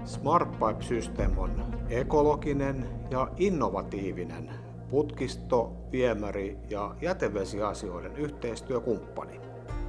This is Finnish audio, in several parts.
SmartPipe System on ekologinen ja innovatiivinen putkisto-, viemäri- ja jätevesiasioiden yhteistyökumppani.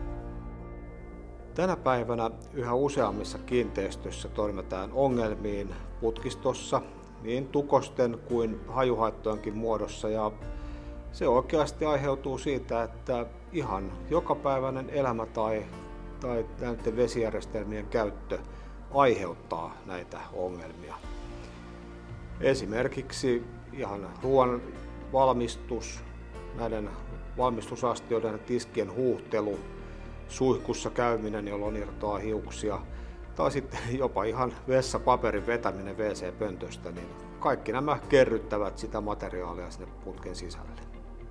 Tänä päivänä yhä useammissa kiinteistöissä törmätään ongelmiin putkistossa niin tukosten kuin hajuhaittojenkin muodossa, ja se oikeasti aiheutuu siitä, että ihan jokapäiväinen elämä tai näiden vesijärjestelmien käyttö aiheuttaa näitä ongelmia. Esimerkiksi ihan ruoan valmistus, näiden valmistusastioiden ja tiskien huuhtelu, suihkussa käyminen, jolloin irtoaa hiuksia, tai sitten jopa ihan vessapaperin vetäminen WC-pöntöstä, niin kaikki nämä kerryttävät sitä materiaalia sinne putken sisälle.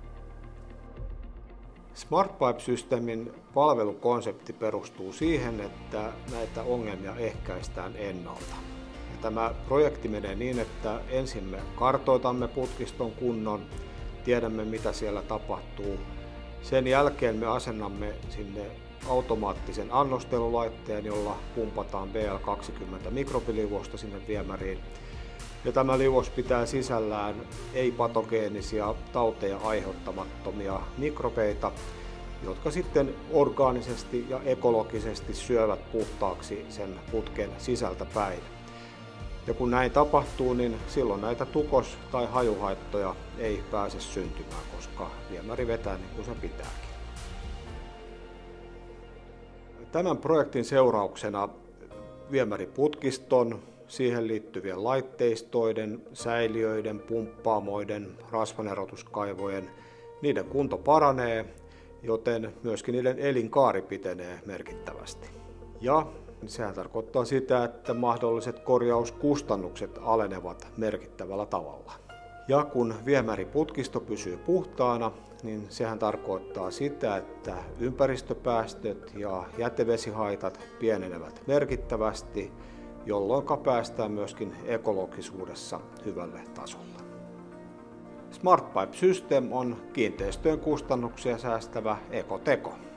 SmartPipe-systeemin palvelukonsepti perustuu siihen, että näitä ongelmia ehkäistään ennalta. Ja tämä projekti menee niin, että ensin me kartoitamme putkiston kunnon, tiedämme mitä siellä tapahtuu. Sen jälkeen me asennamme sinne automaattisen annostelulaitteen, jolla pumpataan BL20 mikrobiliuosta sinne viemäriin. Ja tämä liuos pitää sisällään ei-patogeenisia tauteja aiheuttamattomia mikrobeita, jotka sitten orgaanisesti ja ekologisesti syövät puhtaaksi sen putken sisältä päin. Ja kun näin tapahtuu, niin silloin näitä tukos- tai hajuhaittoja ei pääse syntymään, koska viemäri vetää niin kuin se pitääkin. Tämän projektin seurauksena viemäriputkiston, siihen liittyvien laitteistoiden, säiliöiden, pumppaamoiden, rasvanerotuskaivojen, niiden kunto paranee, joten myöskin niiden elinkaari pitenee merkittävästi. Ja sehän tarkoittaa sitä, että mahdolliset korjauskustannukset alenevat merkittävällä tavalla. Ja kun viemäriputkisto pysyy puhtaana, niin sehän tarkoittaa sitä, että ympäristöpäästöt ja jätevesihaitat pienenevät merkittävästi, jolloin päästään myöskin ekologisuudessa hyvälle tasolle. SmartPipe System on kiinteistöjen kustannuksia säästävä ekoteko.